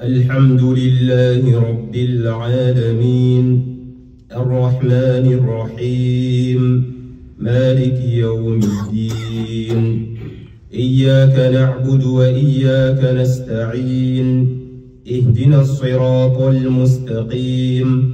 الحمد لله رب العالمين الرحمن الرحيم مالك يوم الدين إياك نعبد وإياك نستعين اهدنا الصراط المستقيم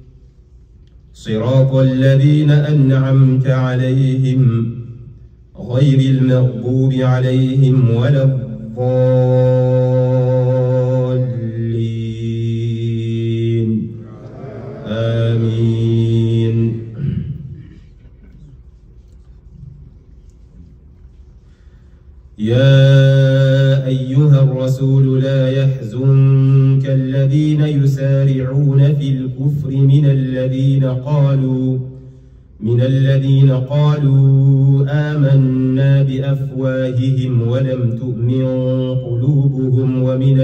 صراط الذين أنعمت عليهم غير المغضوب عليهم ولا الضالين آمين. يا أيها الرسول لا يحزنك الذين يسارعون في الكفر من الذين قالوا آمنا بأفواههم ولم تؤمن قلوبهم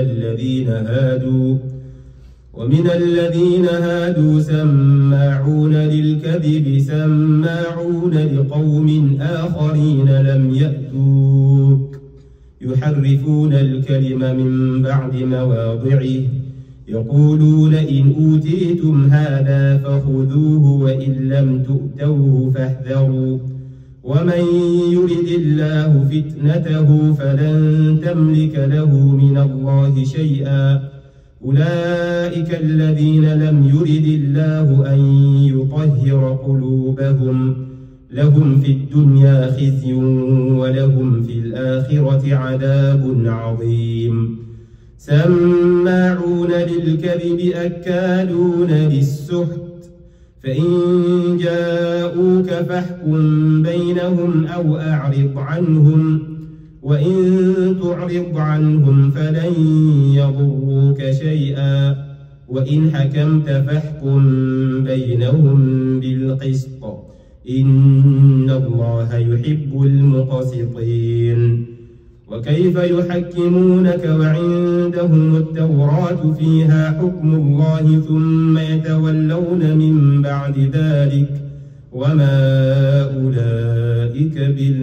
ومن الذين هادوا سماعون للكذب سماعون لقوم آخرين لم يأتوك يحرفون الكلم من بعد مواضعه يقولون إن أوتيتم هذا فخذوه وإن لم تؤتوه فاحذروا ومن يرد الله فتنته فلن تملك له من الله شيئا أولئك الذين لم يرد الله أن يطهر قلوبهم لهم في الدنيا خزي ولهم في الآخرة عذاب عظيم. سماعون للكذب أكالون للسحت فإن جاءوك فاحكم بينهم أو أعرض عنهم وإن تعرض عنهم فلن يضروك شيئا وإن حكمت فاحكم بينهم بالقسط إن الله يحب المقسطين. وكيف يحكمونك وعندهم التوراة فيها حكم الله ثم يتولون من بعد ذلك وما أولئك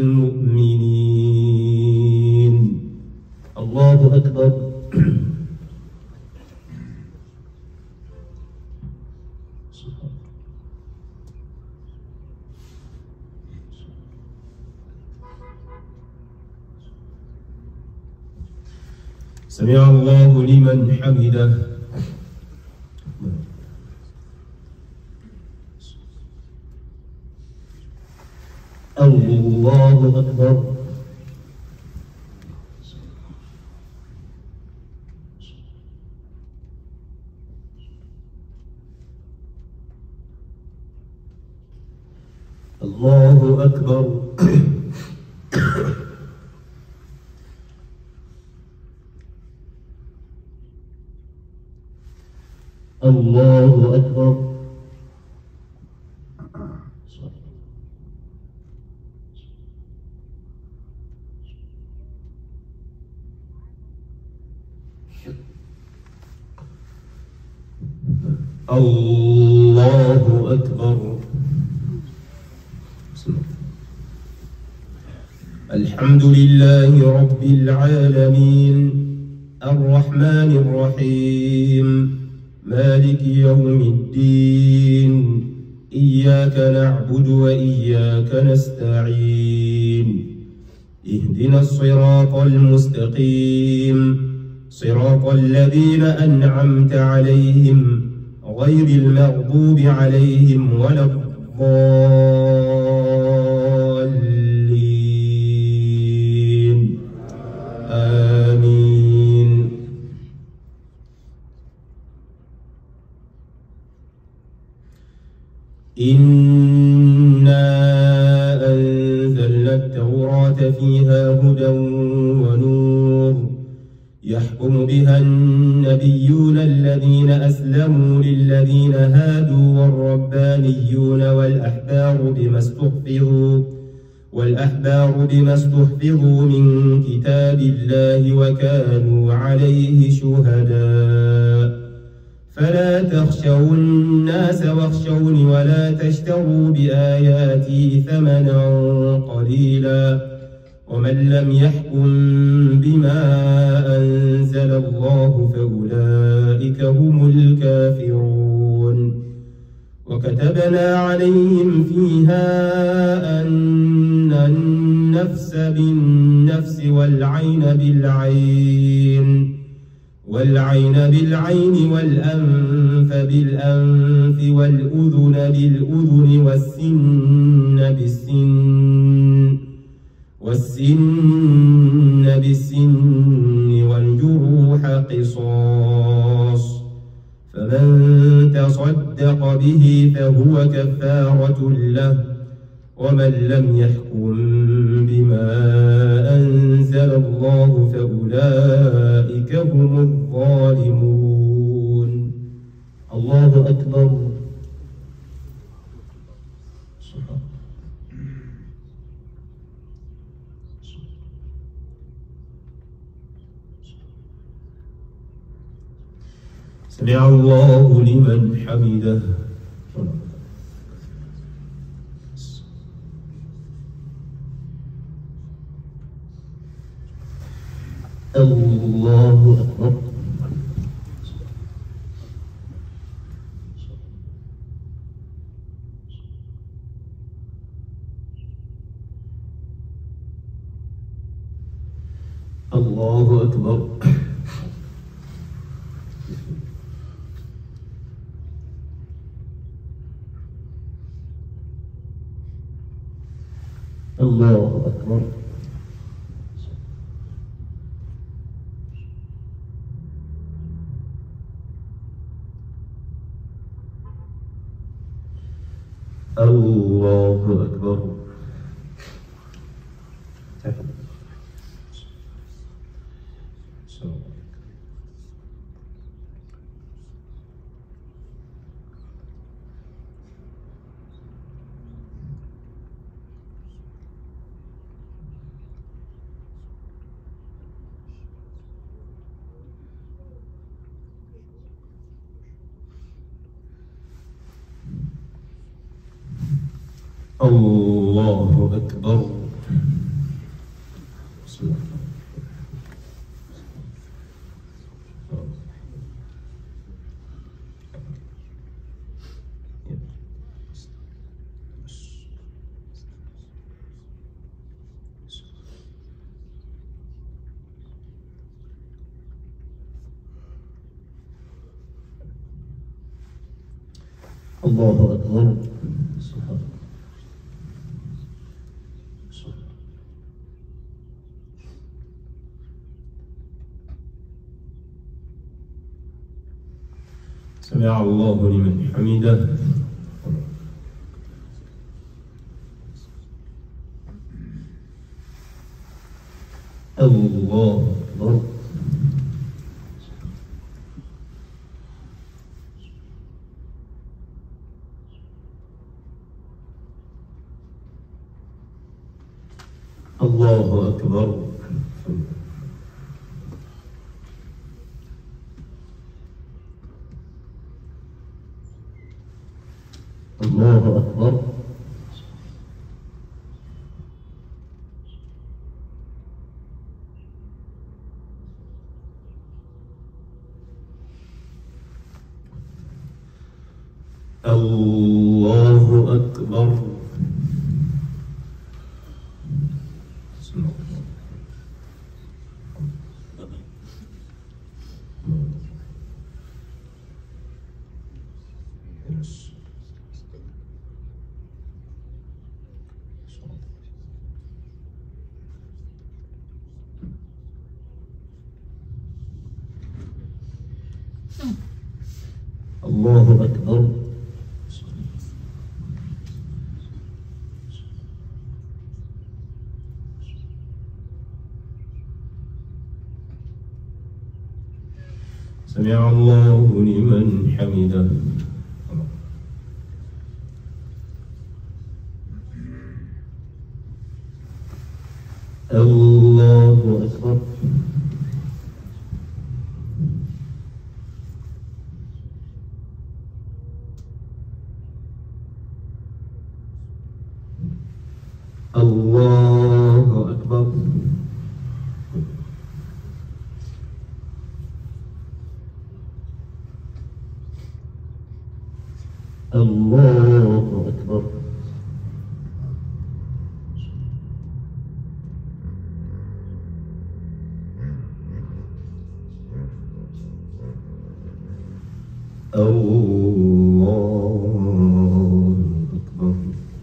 بالمؤمنين. الله أكبر. سمع الله لمن حمده. الله أكبر. الله أكبر. الله أكبر. الله أكبر. الحمد لله رب العالمين الرحمن الرحيم مالك يوم الدين إياك نعبد وإياك نستعين اهدنا الصراط المستقيم صراط الذين أنعمت عليهم غير المغضوب عليهم ولا الضالين آمين. إنا أنزلنا التوراة فيها هدى ونور يحكم بها النبيون الذين أسلموا للذين هادوا والربانيون والأحبار بما استحفظوا من كتاب الله وكانوا عليه شهداء فلا تخشوا الناس واخشوني ولا تشتروا بآياتي ثمنا قليلا ومن لم يحكم بما أنزل الله فأولئك هم الكافرون. وكتبنا عليهم فيها أن النفس بالنفس والعين بالعين والأنف بالأنف والأذن بالأذن والسن بالسن والجروح قصاص، فمن تصدق به فهو كفارة له، ومن لم يحكم بما أنزل الله فأولئك هم الظالمون. الله أكبر. سمع الله لمن حمده. الله أكبر. الله أكبر. الله أكبر. الله أكبر. الله أكبر. الله أكبر. سمع الله لمن حمده. الله أكبر. الله أكبر. الله أكبر. الله أكبر. الله أكبر. سمع الله لمن حمده. الله أكبر. الله أكبر. الله أكبر. الله أكبر.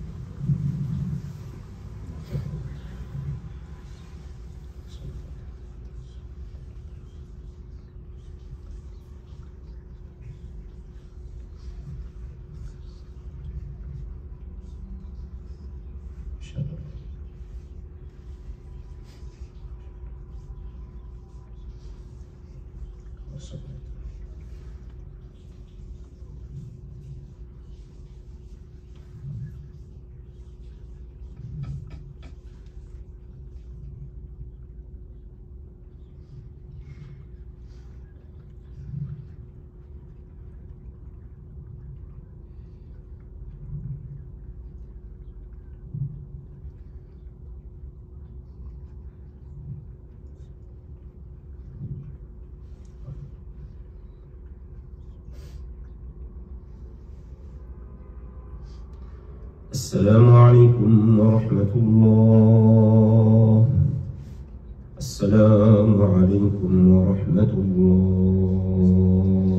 السلام عليكم ورحمة الله. السلام عليكم ورحمة الله.